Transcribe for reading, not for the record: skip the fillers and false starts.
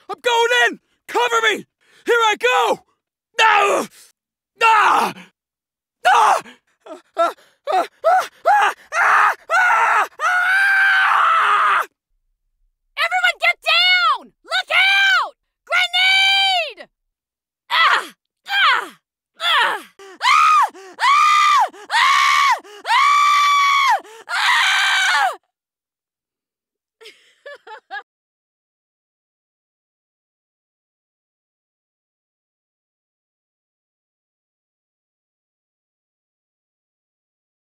I'm going in! Cover me! Here I go! No! Ah! Ah! Ah! Ah! Ah! Ah! Ah!